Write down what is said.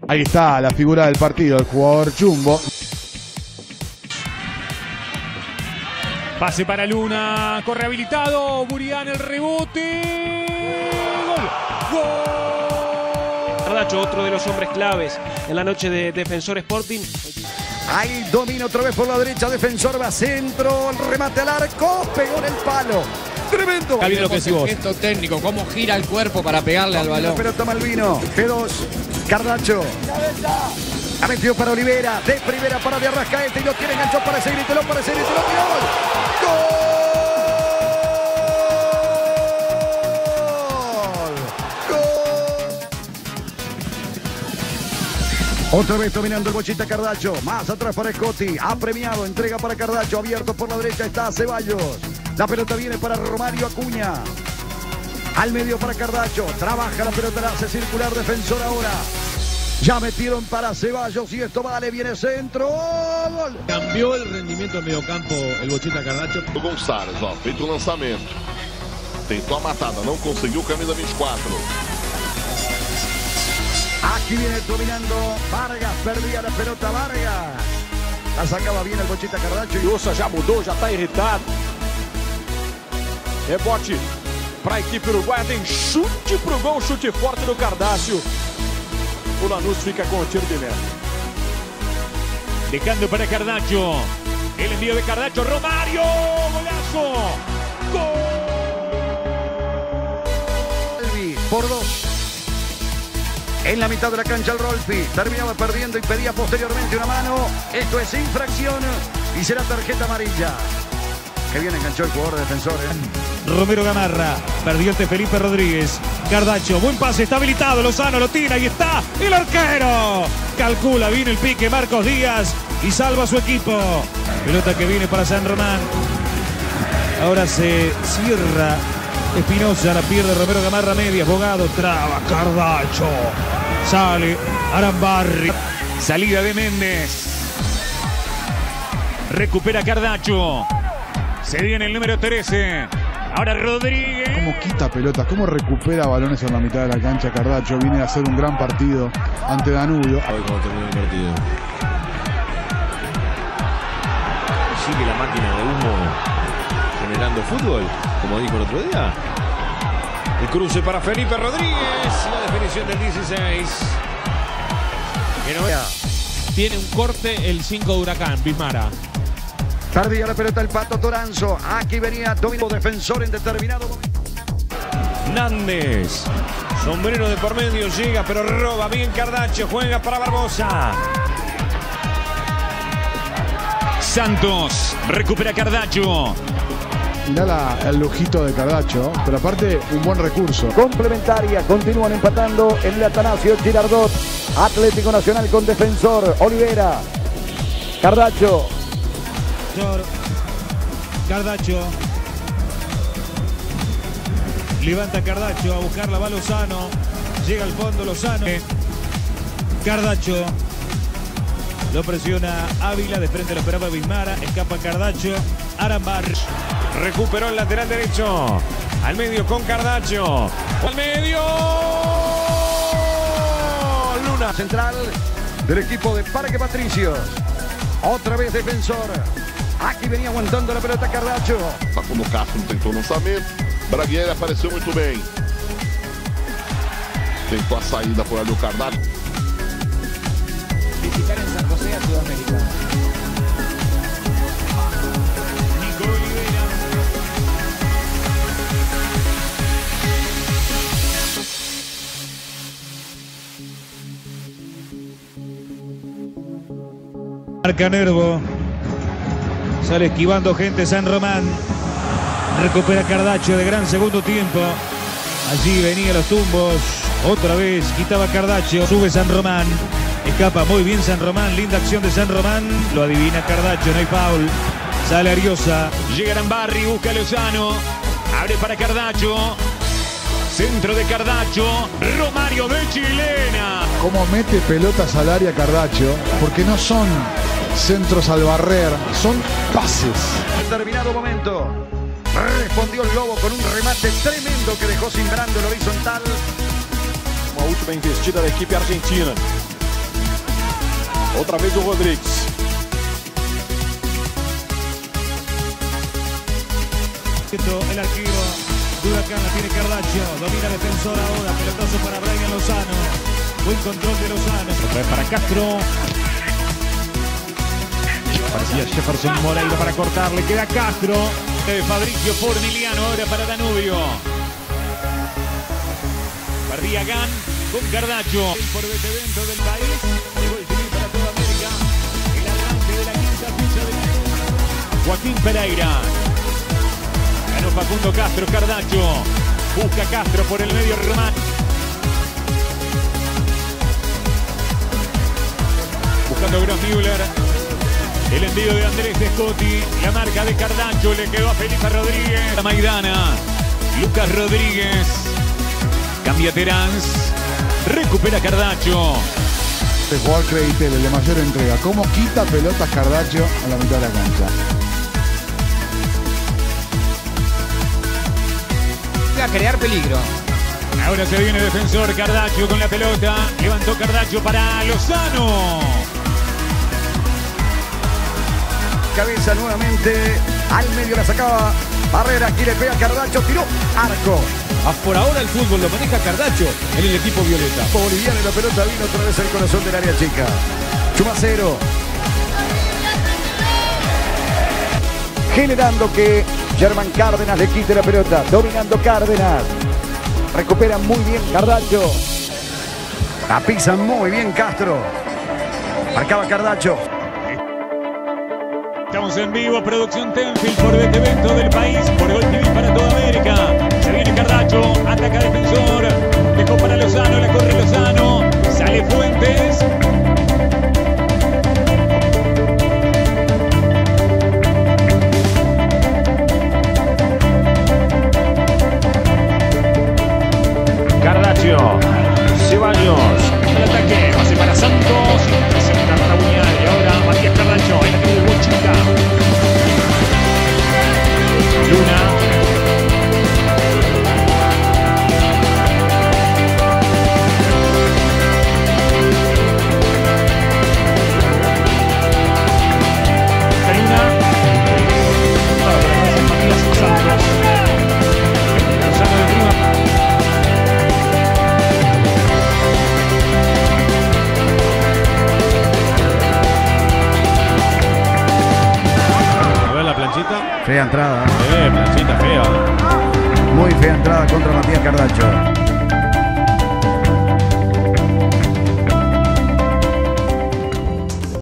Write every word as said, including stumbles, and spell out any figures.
Ahí está la figura del partido, el jugador Jumbo. Pase para Luna, corre habilitado, Burián el rebote. ¡Gol! ¡Gol! Cardacho, otro de los hombres claves en la noche de Defensor Sporting. Ahí domina otra vez por la derecha, Defensor va centro, el remate al arco, pegó en el palo. Tremendo. Javier, lo que decís vos. Gesto técnico, cómo gira el cuerpo para pegarle al balón. La pelota Malvino, G dos, Cardacho. Ha metido para Olivera, de primera para de Arrascaeta y lo tiene enganchó para seguir y te lo para seguir y te lo tiró. ¡Gol! ¡Gol! Otra vez dominando el Bochita Cardacho, más atrás para Scotti, ha premiado, entrega para Cardacho, abierto por la derecha está Ceballos. La pelota viene para Romario Acuña. Al medio para Cardacho, trabaja la pelota, la hace circular Defensor ahora. Ya metieron para Ceballos y esto vale, viene centro, gol. Cambió el rendimiento del mediocampo el Bochita Cardacho. O Gonçalves, ó, feito o lançamento. Tentou a matada, não conseguiu, camisa vinte y cuatro. Aquí viene dominando Vargas, perdía la pelota Vargas. La sacaba bien el Bochita Cardacho. E Ouça já mudou, já está irritado. Rebote para a equipe uruguaia, tem chute pro gol, chute forte do Cardacho. O Lanús fica con el tiro de meta. Dejando para Cardacho. El envío de Cardacho. Romario. Golazo. Gol. Por dos. En la mitad de la cancha el Rolfi. Terminaba perdiendo y pedía posteriormente una mano. Esto es infracción y será tarjeta amarilla. Que bien enganchó el jugador de Defensor. ¿eh? Romero Gamarra. Perdió este Felipe Rodríguez. Cardacho. Buen pase. Está habilitado. Lozano lo tira. Y está el arquero. Calcula. Viene el pique. Marcos Díaz. Y salva a su equipo. Pelota que viene para San Román. Ahora se cierra Espinosa. La pierde Romero Gamarra. Medias. Bogado. Traba. Cardacho. Sale Arambarri. Salida de Méndez. Recupera Cardacho. Se viene el número trece. Ahora Rodríguez. Cómo quita pelotas, cómo recupera balones en la mitad de la cancha Cardacho. Viene a hacer un gran partido ante Danubio. Hoy cuando termina el partido. Sigue la máquina de humo generando fútbol, como dijo el otro día. El cruce para Felipe Rodríguez. La definición del dieciséis. Que no vea. Tiene un corte el cinco de Huracán, Bismara. Perdía la pelota el Pato Toranzo. Aquí venía dominio Defensor en determinado momento. Nández. Sombrero de por medio, llega, pero roba bien Cardacho. Juega para Barbosa. Santos. Recupera Cardacho. Mirá la, el lujito de Cardacho, pero aparte un buen recurso. Complementaria, continúan empatando en el Atanasio Girardot. Atlético Nacional con Defensor. Olivera. Cardacho. Cardacho. Levanta Cardacho a buscarla, va Lozano. Llega al fondo Lozano. Cardacho. Lo presiona Ávila, de frente lo esperaba Bismara. Escapa Cardacho. Arambar. Recuperó el lateral derecho. Al medio con Cardacho. Al medio. Luna. Central del equipo de Parque Patricios. Otra vez Defensor. Aquí venía aguantando la pelota Cardacho. Só quando o Castro não tentou o lançamento, Braguieri apareceu muito bem. Tentou a saída por ali o Cardacho. Visitar en San José a Sudamérica. Nico Olivera. Marca Nervo. Sale esquivando gente San Román. Recupera Cardacho de gran segundo tiempo. Allí venía los tumbos. Otra vez quitaba Cardacho. Sube San Román. Escapa muy bien San Román. Linda acción de San Román. Lo adivina Cardacho. No hay foul. Sale Ariosa. Llega Arambarri. Busca a Lozano. Abre para Cardacho. Centro de Cardacho. Romario de Chilena. Cómo mete pelotas al área Cardacho, porque no son centros al barrer, son pases. En determinado momento respondió el Lobo con un remate tremendo que dejó cimbrando el horizontal. Uma última investida da equipe argentina. Otra vez o Rodríguez. El arquero de Huracán la tiene Cardaccio. Domina defensor ahora. Pelotazo para Brian Lozano. Buen control de Lozano. Otra vez para Castro. Parecía Jefferson Moreira para cortarle. Queda Castro. De Fabricio por Emiliano. Ahora para Danubio. Perdía Gan con Cardaccio. El forbete dentro del país. El gol civil para toda América. El arranque de la quinta fecha de la... Joaquín Pereira. Ganó Facundo Castro. Cardaccio. Busca Castro por el medio Román. Buscando Gross Müller. El envío de Andrés de Scotti. La marca de Cardaccio. Le quedó a Felipe Rodríguez. La Maidana. Lucas Rodríguez. Cambia Terán. Recupera Cardaccio. Este jugador Creditel, el de mayor entrega. ¿Cómo quita pelotas Cardaccio a la mitad de la cancha? A crear peligro. Ahora se viene defensor Cardaccio con la pelota. Levantó Cardaccio para Lozano. Cabeza nuevamente. Al medio la sacaba. Barrera, aquí le pega Cardaccio. Tiró. Arco. Ah, por ahora el fútbol lo maneja Cardaccio en el equipo violeta. Boliviano y la pelota vino otra vez al corazón del área chica. Chumacero. Generando que Germán Cárdenas le quite la pelota. Dominando Cárdenas. Recupera muy bien Cardaccio. La pisa muy bien Castro. Marcaba Cardaccio. Estamos en vivo, producción Tenfield por este evento del país, por Gol T V para toda América. Se viene Cardaccio, ataca defensor, dejó para Lozano, la corre Lozano, sale Fuentes. Cardaccio, Ceballos, el ataque, pase para Santos, presenta para Buñal y ahora Matías Cardaccio, el ataque del Bochita. Luna. Fea entrada. Eh, planchita fea. Muy fea entrada contra Matías Cardaccio.